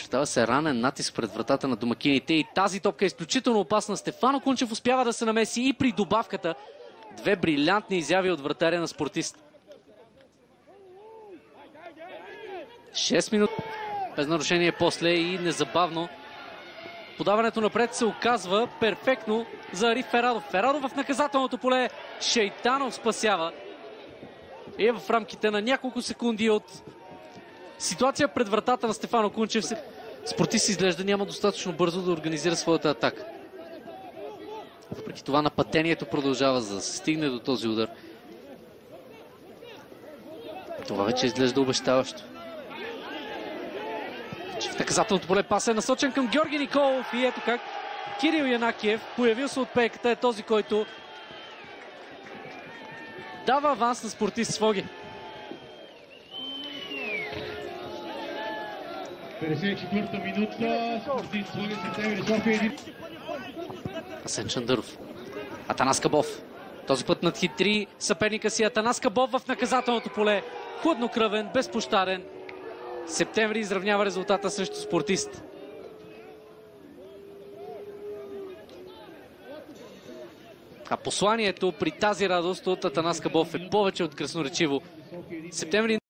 Очертава се ранен натиск пред вратата на домакините и тази топка е изключително опасна. Стефано Кунчев успява да се намеси и при добавката. Две брилянтни изяви от вратаря на Спортист. 6 минути без нарушение после и незабавно. Подаването напред се оказва перфектно за Ариф Ферадов. Ферадов в наказателното поле. Шейтанов спасява. И в рамките на няколко секунди от ситуация пред вратата на Стефано Кунчев, Спортист изглежда няма достатъчно бързо да организира своята атака. Въпреки това нападението продължава, за да се стигне до този удар. Това вече изглежда обещаващо. В наказателното поле пас е насочен към Георги Николов и ето как Кирил Янакиев, появил се от пейката, е този, който дава аванс на Спортист Своге. 54-та минута, Спортист Своге, Септември, София. Асен Чандъров. Атанас Кабов. Този път надхитри съперника си. Атанас Кабов в наказателното поле. Хладнокръвен, безпощаден. Септември изравнява резултата срещу Спортист. А посланието при тази радост от Атанас Кабов е повече от красноречиво. Септември